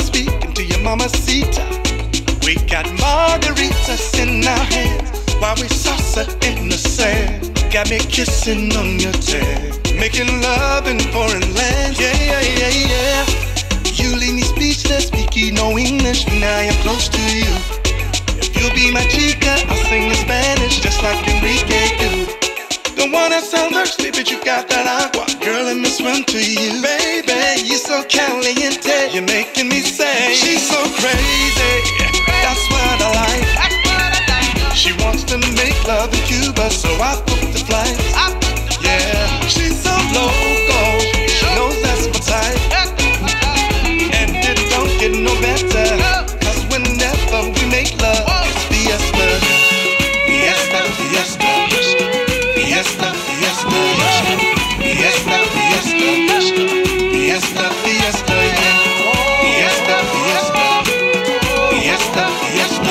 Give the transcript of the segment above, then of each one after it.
speaking to your mamacita. We got margaritas in our hands while we salsa in the sand. Got me kissing on your tan, making love in foreign lands. Yeah, yeah, yeah, yeah. You leave me speechless, speaking no English, but now I'm close to you. If you'll be my chica, I'll sing in Spanish just like Enrique do. Don't wanna sound thirsty, but you got that agua. Girl, let me swim to you. Baby, you're so caliente. You're making me say, she's so crazy. That's what I like. She wants to make love in Cuba, so I booked the flight. Yeah, she's so loco. She knows that's my type. And it don't get no better, cause whenever we make love, it's fiesta. Fiesta, fiesta. Fiesta, fiesta, fiesta, fiesta, fiesta, fiesta, yeah. Fiesta, fiesta, fiesta, fiesta, fiesta,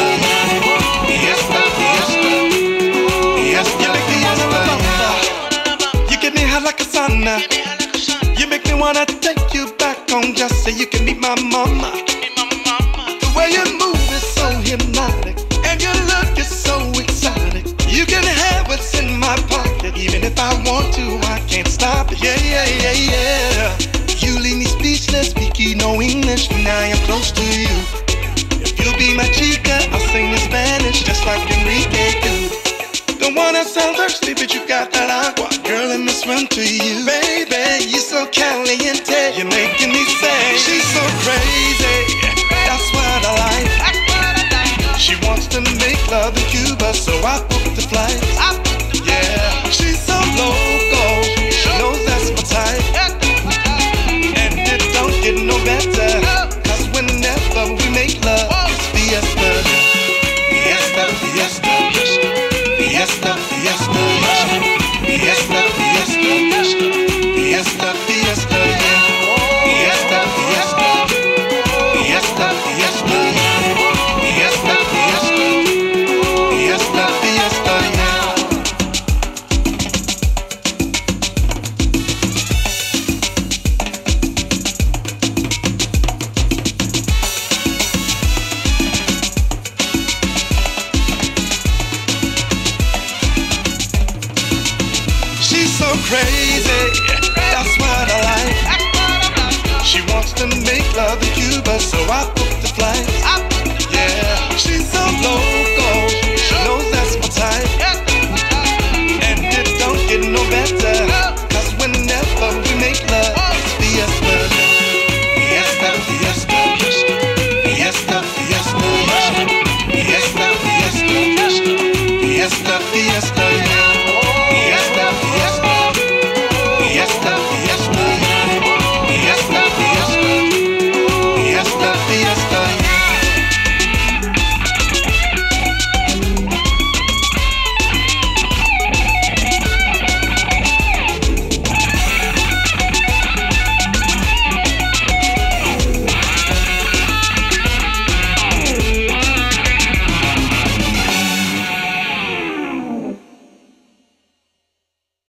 fiesta, fiesta, fiesta. You get me hot like a sauna. You make me wanna take you back home just so you can meet my mama. The way you move is so hypnotic, and your look is so exotic. You can have what's in my pocket, even if I want to, I can't stop it. Yeah, yeah, yeah, yeah. You leave me speechless, speaking no English, but now I'm close to you. If you'll be my chica, I'll sing in Spanish just like Enrique do. Don't wanna sound thirsty, but you got that agua. Girl, let me swim to you. Baby, you're so caliente. You're making me say, she's so crazy. That's what I like. She wants to make love in Cuba, so I booked the flight. Yeah, she's so loco. She knows that's my type. And it don't get no better, cause whenever we make love, it's fiesta. Fiesta, fiesta. Fiesta, fiesta. Fiesta, fiesta. Fiesta, fiesta, yeah. Fiesta, fiesta. Fiesta, fiesta, yeah. Fiesta, fiesta. Fiesta, fiesta, yeah. She's so crazy, that's what I like. She wants to make love in Cuba, so I booked the flight.